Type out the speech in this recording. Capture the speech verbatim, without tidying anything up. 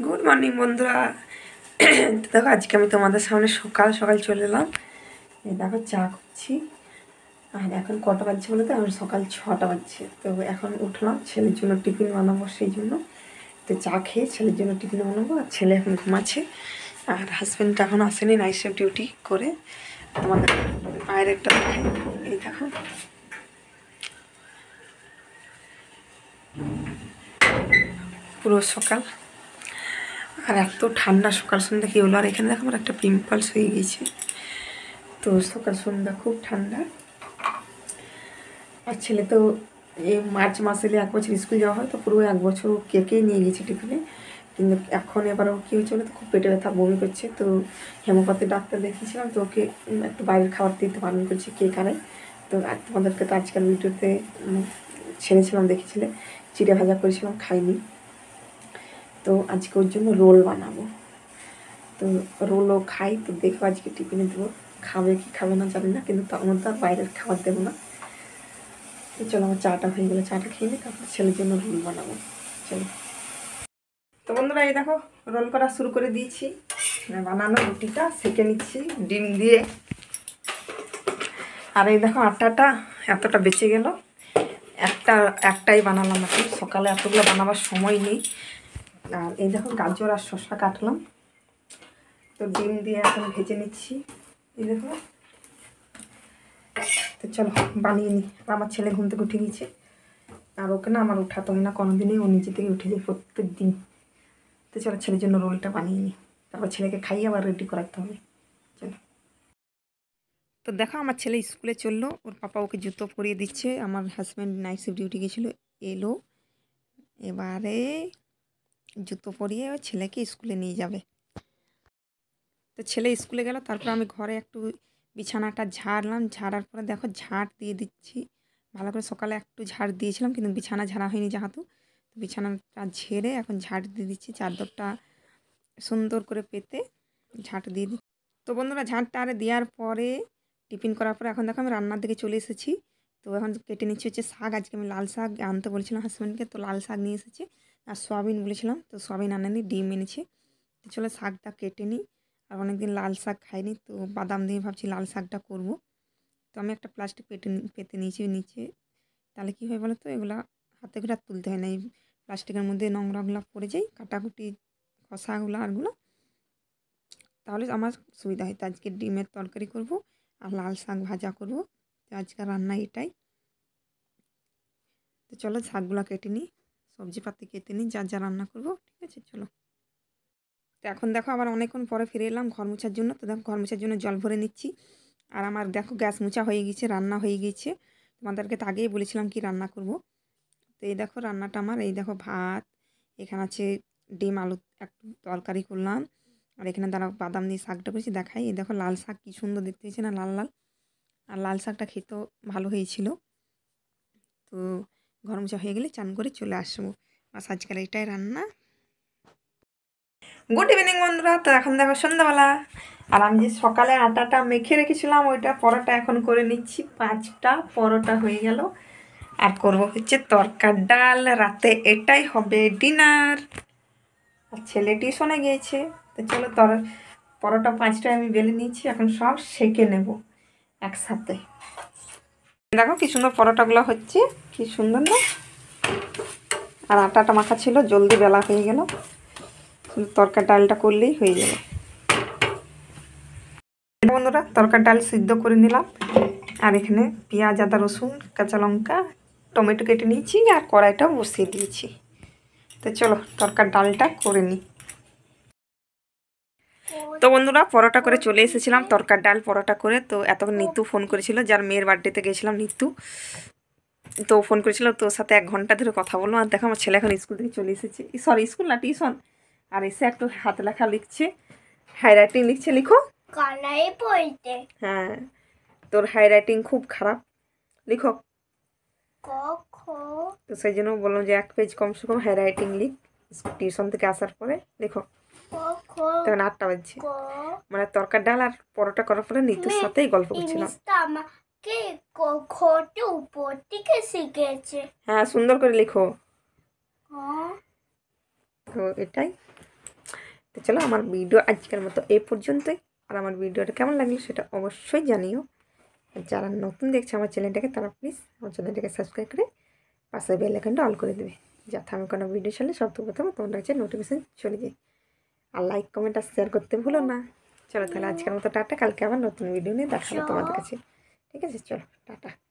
Good morning বন্ধুরা। দেখো আজকে আমি তোমাদের সামনে সকাল সকাল চলে এলাম। এই দেখো চা করছি। আর এখন কটা বাজছে বলে তো আমি সকাল ছটা বাজছে। তো এখন উঠলাম ছেলের জন্য টিফিন বানাবো, সেই জন্য তো চা খেয়ে ছেলের জন্য টিফিন বানাবো। আর ছেলে এখন ঘুমাচ্ছে, আর হাজব্যান্ড এখন আসেনি নাইট শিফট ডিউটি করে। তোমাদের বাইরেরটা দেখাই, এই দেখো পুরো সকাল। আর এত ঠান্ডা সকাল সন্ধ্যা কী হলো। আর এখানে দেখো আমার একটা পিম্পলস হয়ে গেছে। তো সকাল সন্ধ্যা খুব ঠান্ডা। আর ছেলে তো এই মার্চ মাসে এক বছর স্কুল যাওয়া হয়, তো পুরো এক বছর কেকেই নিয়ে গেছে টিফিনে। কিন্তু এখন এবার ও কী হয়েছে বলে তো খুব পেটে ব্যথা, বমি করছে। তো হেমোপ্যাথি ডাক্তার দেখিয়েছিলাম, তো ওকে একটু বাইরের খাবার দিতে বারণ করছে কেক আনায়। তো আর তোমাদেরকে তো আজকাল ভিডিওতে ছেড়েছিলাম, দেখেছিলে চিড়ে ভাজা করেছিলাম, খাইনি। তো আজকে ওর জন্য রোল বানাবো। তো রোলও খাই, তো দেখো আজকে টিফিনে দেবো। খাবে কি খাবে না জানি না, কিন্তু তার মধ্যে আর বাইরের খাবার দেবো না। তো চলো আমার চাটা হয়ে গেলে চাটা খেয়ে নিই, তারপর ছেলের জন্য রোল বানাবো। চলো। তো বন্ধুরা এই দেখো রোল করা শুরু করে দিয়েছি। বানানো রুটিটা সেঁকে নিচ্ছি ডিম দিয়ে। আর এই দেখো আটাটা এতটা বেঁচে গেল, একটা একটাই বানালাম। এখন সকালে এতগুলো বানাবার সময় নেই। আর এই দেখো গাজর আর শসা কাটলাম, তো ডিম দিয়ে এখন ভেজে নিচ্ছি। এই দেখো, তো চলো বানিয়ে নিই। আমার ছেলে ঘুম থেকে উঠে গেছে, আর ওকে না আমার উঠাতে হয় না কোনো দিনই, ও নিজে থেকে উঠে যায় প্রত্যেক দিন। তো চলো ছেলের জন্য রোলটা বানিয়ে নিই, তারপর ছেলেকে খাইয়ে আবার রেডি করাতে হবে। চলো। তো দেখো আমার ছেলে স্কুলে চললো, ওর পাপা ওকে জুতো পরিয়ে দিচ্ছে। আমার হাজব্যান্ড নাইট শিফট ডিউটি গেছিলো, এলো এবারে জুতো পরিয়ে ও ছেলেকে স্কুলে নিয়ে যাবে। তো ছেলে স্কুলে গেল, তারপর আমি ঘরে একটু বিছানাটা ঝাড়লাম। ঝাড়ার পরে দেখো ঝাঁট দিয়ে দিচ্ছি ভালো করে। সকালে একটু ঝাড় দিয়েছিলাম কিন্তু বিছানা ঝাড়া হয়নি যেহেতু, তো বিছানাটা ঝেড়ে এখন ঝাঁট দিয়ে দিচ্ছি। চাদরটা সুন্দর করে পেতে ঝাঁট দিয়ে দিচ্ছি। তো বন্ধুরা ঝাঁটটা আরে দেওয়ার পরে টিফিন করার পরে এখন দেখো আমি রান্নার দিকে চলে এসেছি। তো এখন কেটে নিচ্ছি হচ্ছে শাক। আজকে আমি লাল শাক আনতে বলেছিলাম হাজব্যান্ডকে, তো লাল শাক নিয়ে এসেছি। আর সোয়াবিন বলেছিলাম, তো সোয়াবিন আনেনি, ডিম এনেছে। তো চলো শাকটা কেটে নিই। আর অনেকদিন লাল শাক খাইনি, তো বাদাম দিয়ে ভাবছি লাল শাকটা করব। তো আমি একটা প্লাস্টিক পেটে পেতে নিয়েছি নিচে। তাহলে কী হয় বলো তো, এগুলো হাতে করে আর তুলতে হয় না। এই প্লাস্টিকের মধ্যে নোংরাগুলো পড়ে যায়, কাটাকুটি খসাগুলো আরগুলো, তাহলে আমার সুবিধা হয়। তো আজকে ডিমের তরকারি করব আর লাল শাক ভাজা করব। তো আজকে রান্না এটাই। তো চলো শাকগুলো কেটে নিই, সবজিপাতি কেটে নিই, যা যা রান্না করব। ঠিক আছে চলো। তো এখন দেখো আবার অনেকক্ষণ পরে ফিরে এলাম ঘর মোছার জন্য। তো দেখো ঘর মোছার জন্য জল ভরে নিচ্ছি। আর আমার দেখো গ্যাস মোছা হয়ে গেছে, রান্না হয়ে গেছে। তোমাদেরকে তো আগেই বলেছিলাম কি রান্না করব। তো এই দেখো রান্নাটা আমার, এই দেখো ভাত, এখানে আছে ডিম আলু একটু তরকারি করলাম। আর এখানে দাঁড়া বাদাম দিয়ে শাকটা করেছি দেখাই। এই দেখো লাল শাক কী সুন্দর দেখতে হয়েছে না, লাল লাল। আর লাল শাকটা খেতেও ভালো হয়েছিল। তো ঘর মোছা হয়ে গেলে চান করে চলে আসবো। আর আজকাল এটাই রান্না। গুড ইভিনিং বন্ধুরা। তো এখন দেখো সন্ধ্যাবেলা, আর আমি যে সকালে আটাটা মেখে রেখেছিলাম ওইটা পরোটা এখন করে নিচ্ছি। পাঁচটা পরোটা হয়ে গেল। আর করবো হচ্ছে তরকার ডাল, রাতে এটাই হবে ডিনার। আর ছেলে টিউশনে গিয়েছে। তো চলো তর পরোটা পাঁচটায় আমি বেলে নিয়েছি, এখন সব সেঁকে নেব একসাথে। দেখো কি সুন্দর পরোটাগুলো হচ্ছে, কি সুন্দর না। আর আটাটা মাখা ছিল, জলদি বেলা হয়ে গেল। তরকার ডালটা করলেই হয়ে যাবে। বন্ধুরা তরকার ডাল সিদ্ধ করে নিলাম। আর এখানে পেঁয়াজ, আদা, রসুন, কাঁচা লঙ্কা, টমেটো কেটে নিয়েছি, আর কড়াইটাও বসিয়ে দিয়েছি। তো চলো তরকার ডালটা করে নিই। তো বন্ধুরা পরোটা করে চলে এসেছিলাম, তরকার ডাল পরোটা করে। তো এতক্ষণ নিতু ফোন করেছিল, যার মেয়ের বার্থডেতে গেছিলাম নিতু। তো ফোন করেছিল, তোর সাথে এক ঘন্টা ধরে কথা বললাম। আর দেখো আমার ছেলে এখন স্কুল থেকে চলে এসেছে, সরি স্কুল না টিউশন। আর এসে একটু হাত লেখা লিখছে, হ্যান্ড রাইটিং লিখছে। লিখো কালাই পড়তে। হ্যাঁ তোর হ্যান্ড রাইটিং খুব খারাপ, লিখো। তো সেই জন্য বললাম যে এক পেজ কমসে কম হ্যান্ড রাইটিং লিখ, টিউশন থেকে আসার পরে লিখো। তখন আটটা বাজছে, মানে তরকার ডাল আর পরোটা করার পরে নিতুর সাথেই গল্প করছিলাম। উপর থেকে শিখেছে। হ্যাঁ সুন্দর করে লিখো। তো এটাই। তো চলো আমার ভিডিও আজকের মতো এই পর্যন্তই। আর আমার ভিডিওটা কেমন লাগলো সেটা অবশ্যই জানিও। আর যারা নতুন দেখছে আমার চ্যানেলটাকে তারা প্লিজ আমার চ্যানেলটাকে সাবস্ক্রাইব করে পাশে বেল আইকনটা অল করে দেবে, যাতে আমি কোনো ভিডিও ছাড়লে সবথেকে প্রথমে তোমার কাছে নোটিফিকেশান চলে যায়। আর লাইক কমেন্ট আর শেয়ার করতে ভুলো না। চলো তাহলে আজকের মতো টাটা, কালকে আবার নতুন ভিডিও নিয়ে দেখা হবে তোমাদের কাছে। ঠিক আছে, চলো টাটা।